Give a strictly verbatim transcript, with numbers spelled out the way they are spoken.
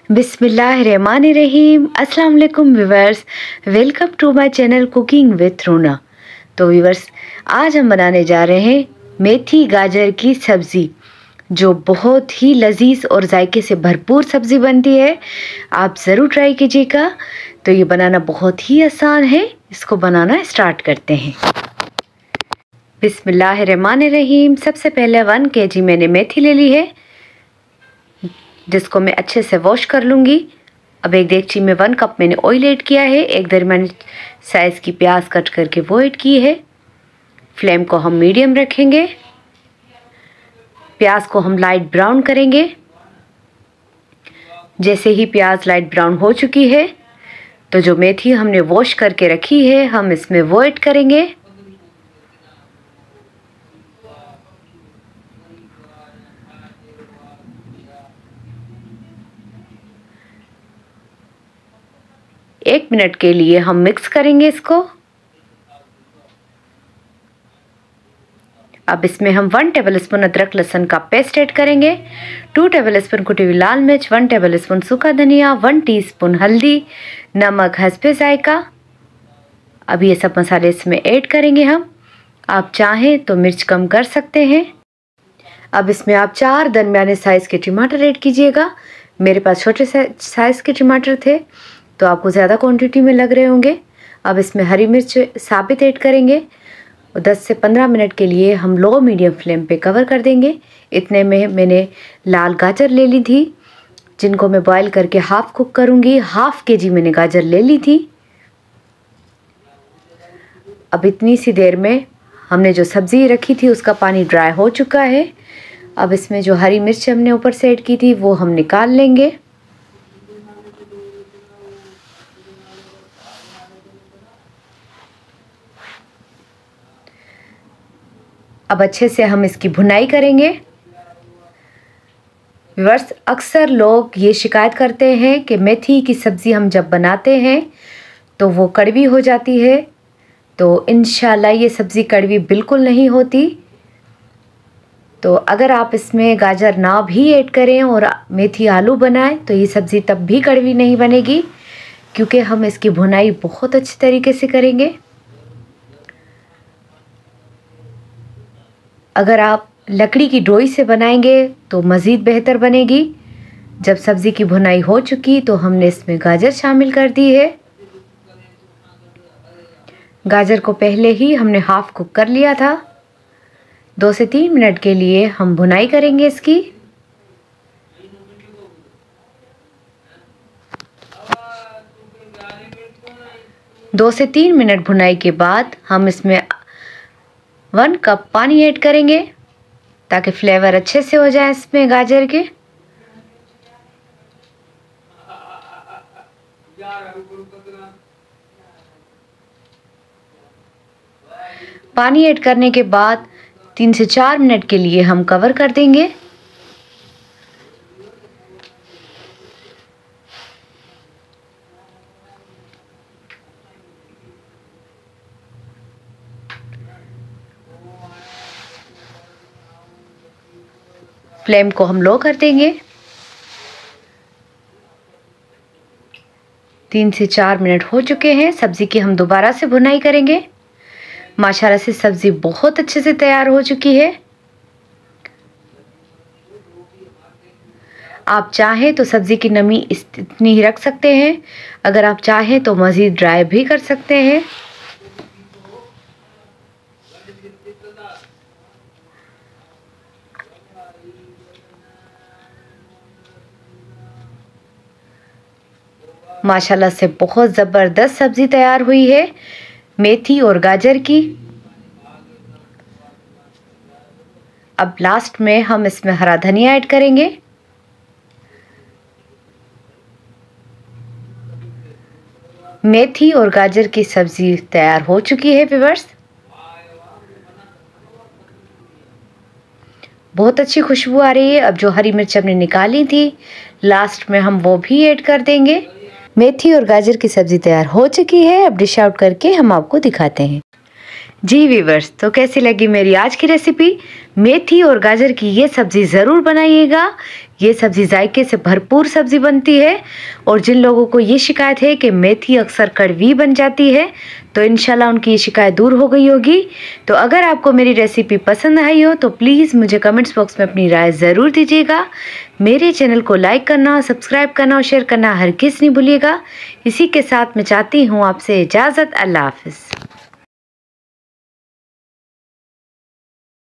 बिस्मिल्लाहिर्रहमानिर्रहीम। अस्सलाम वालेकुम viewers, welcome to my channel cooking with Runa. तो व्यूवर्स, आज हम बनाने जा रहे हैं मेथी गाजर की सब्ज़ी, जो बहुत ही लजीज और जायके से भरपूर सब्ज़ी बनती है। आप ज़रूर ट्राई कीजिएगा। तो ये बनाना बहुत ही आसान है। इसको बनाना स्टार्ट करते हैं। बिस्मिल्लाहिर्रहमानिर्रहीम। सबसे पहले वन के जी मैंने मेथी ले ली है, जिसको मैं अच्छे से वॉश कर लूँगी। अब एक देगची में वन कप मैंने ऑयल ऐड किया है। एक दरमियानी साइज़ की प्याज कट करके वो ऐड की है। फ्लेम को हम मीडियम रखेंगे। प्याज को हम लाइट ब्राउन करेंगे। जैसे ही प्याज लाइट ब्राउन हो चुकी है, तो जो मेथी हमने वॉश करके रखी है, हम इसमें वो ऐड करेंगे। एक मिनट के लिए हम मिक्स करेंगे इसको। अब इसमें हम वन टेबलस्पून अदरक लहसुन का पेस्ट ऐड करेंगे, टू टेबलस्पून कुटी हुई लाल मिर्च, वन टेबलस्पून सूखा धनिया, वन टीस्पून हल्दी, नमक हस्बे जायका। अब ये सब मसाले इसमें ऐड करेंगे हम। आप चाहें तो मिर्च कम कर सकते हैं। अब इसमें आप चार दरमियाने साइज़ के टमाटर ऐड कीजिएगा। मेरे पास छोटे साइज़ के टमाटर थे, तो आपको ज़्यादा क्वांटिटी में लग रहे होंगे। अब इसमें हरी मिर्च साबित ऐड करेंगे और दस से पंद्रह मिनट के लिए हम लो मीडियम फ्लेम पे कवर कर देंगे। इतने में मैंने लाल गाजर ले ली थी, जिनको मैं बॉईल करके हाफ़ कुक करूँगी। हाफ़ के जी मैंने गाजर ले ली थी। अब इतनी सी देर में हमने जो सब्ज़ी रखी थी उसका पानी ड्राई हो चुका है। अब इसमें जो हरी मिर्च हमने ऊपर से ऐड की थी वो हम निकाल लेंगे। अब अच्छे से हम इसकी भुनाई करेंगे। व्यूअर्स, अक्सर लोग ये शिकायत करते हैं कि मेथी की सब्ज़ी हम जब बनाते हैं तो वो कड़वी हो जाती है। तो इंशाल्लाह ये सब्ज़ी कड़वी बिल्कुल नहीं होती। तो अगर आप इसमें गाजर ना भी ऐड करें और मेथी आलू बनाएं, तो ये सब्ज़ी तब भी कड़वी नहीं बनेगी, क्योंकि हम इसकी भुनाई बहुत अच्छे तरीके से करेंगे। अगर आप लकड़ी की डोई से बनाएंगे तो मज़ीद बेहतर बनेगी। जब सब्ज़ी की भुनाई हो चुकी तो हमने इसमें गाजर शामिल कर दी है। गाजर को पहले ही हमने हाफ़ कुक कर लिया था। दो से तीन मिनट के लिए हम भुनाई करेंगे इसकी। दो से तीन मिनट भुनाई के बाद हम इसमें वन कप पानी ऐड करेंगे, ताकि फ्लेवर अच्छे से हो जाए इसमें गाजर के। पानी ऐड करने के बाद तीन से चार मिनट के लिए हम कवर कर देंगे। फ्लेम को हम लो कर देंगे। तीन से चार मिनट हो चुके हैं। सब्ज़ी की हम दोबारा से भुनाई करेंगे। माशाल्लाह से सब्ज़ी बहुत अच्छे से तैयार हो चुकी है। आप चाहें तो सब्ज़ी की नमी इतनी ही रख सकते हैं। अगर आप चाहें तो मज़ीद ड्राई भी कर सकते हैं। माशाल्लाह से बहुत ज़बरदस्त सब्ज़ी तैयार हुई है मेथी और गाजर की। अब लास्ट में हम इसमें हरा धनिया ऐड करेंगे। मेथी और गाजर की सब्ज़ी तैयार हो चुकी है व्यूअर्स। बहुत अच्छी खुशबू आ रही है। अब जो हरी मिर्च हमने निकाली थी, लास्ट में हम वो भी ऐड कर देंगे। मेथी और गाजर की सब्ज़ी तैयार हो चुकी है। अब डिश आउट करके हम आपको दिखाते हैं। जी वीवर्स, तो कैसी लगी मेरी आज की रेसिपी? मेथी और गाजर की ये सब्ज़ी ज़रूर बनाइएगा। ये सब्ज़ी जायके से भरपूर सब्ज़ी बनती है और जिन लोगों को ये शिकायत है कि मेथी अक्सर कड़वी बन जाती है तो इंशाल्लाह उनकी ये शिकायत दूर हो गई होगी। तो अगर आपको मेरी रेसिपी पसंद आई हो तो प्लीज़ मुझे कमेंट्स बॉक्स में अपनी राय ज़रूर दीजिएगा। मेरे चैनल को लाइक करना, सब्सक्राइब करना और शेयर करना हरगिज़ नहीं भूलिएगा। इसी के साथ मैं चाहती हूँ आपसे इजाज़त। अल्लाह हाफ़िज़।